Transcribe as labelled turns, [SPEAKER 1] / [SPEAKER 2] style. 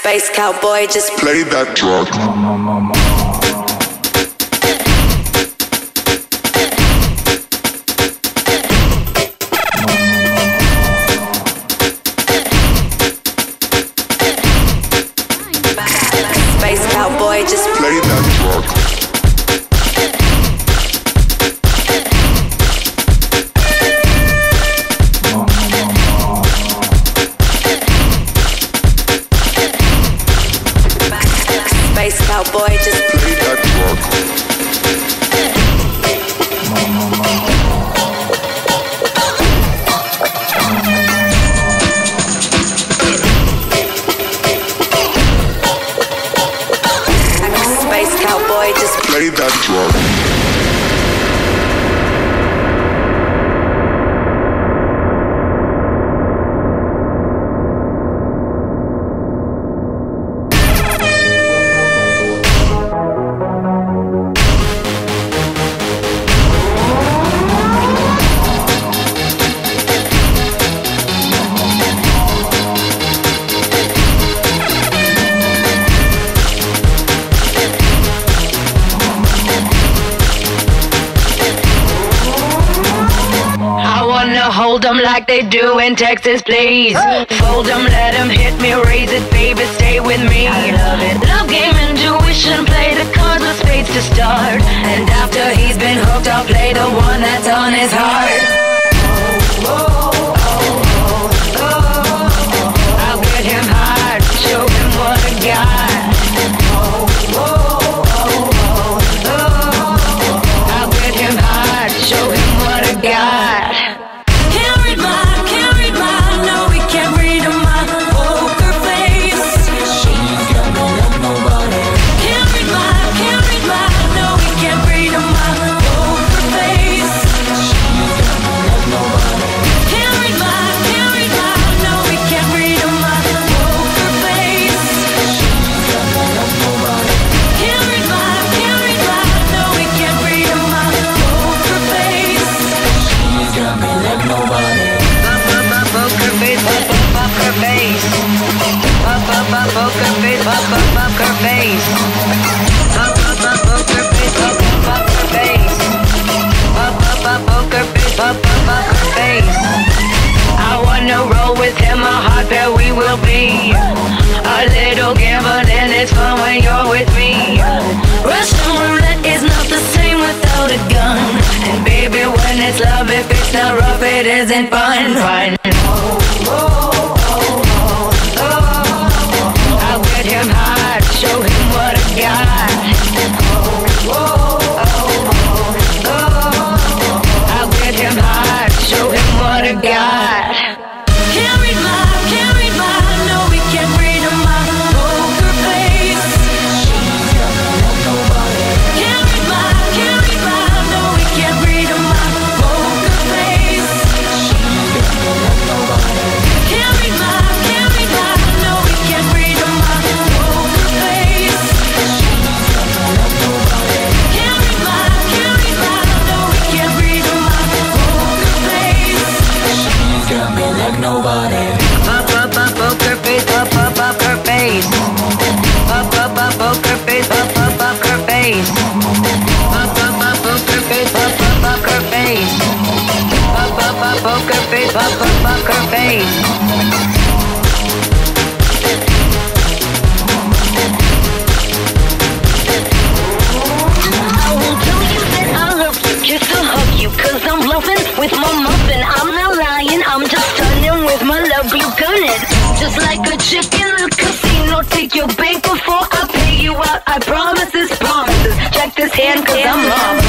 [SPEAKER 1] Space Cowboy, just
[SPEAKER 2] play that track.
[SPEAKER 1] Space Cowboy, just
[SPEAKER 2] play that track.
[SPEAKER 1] Space Cowboy, just
[SPEAKER 2] play that track.
[SPEAKER 1] Space Cowboy, just
[SPEAKER 2] play that track.
[SPEAKER 3] Hold 'em like they do in Texas, please. Fold 'em, let 'em hit me, raise it, baby, stay with me. I love it. Love game, intuition, play the cards with spades to start. And after he's been hooked, I'll play the one that's on his heart. I'll get him hard, show him what I got. I'll get him hard, show him what I got. I wanna roll with him, a hot pair we will be. A little gamble and it's fun when you're with me. Russian roulette is not the same without a gun. And baby, when it's love, if it's not rough, it isn't fun. I'll get him hard, show him what I got. I'll get him hard, show him what I got. Can't read my, no, we can't read my poker face. Can't read my, no, we can't read my poker face. Can't read my, no, we can't read my poker face. Can't read my, no, we can't read my poker face. She's got me like nobody. Poker face, poker face. Poker face, poker face. Poker face, poker face. Poker face, poker face. I won't tell you that I love you just to hug you, 'cause I'm bluffing with my muffin. I'm not lying, I'm just stunning with my love glue gunning. Just like a chick in a casino, take your bank before I pay you out. I promise this promises. Check this hand, 'cause I'm wrong.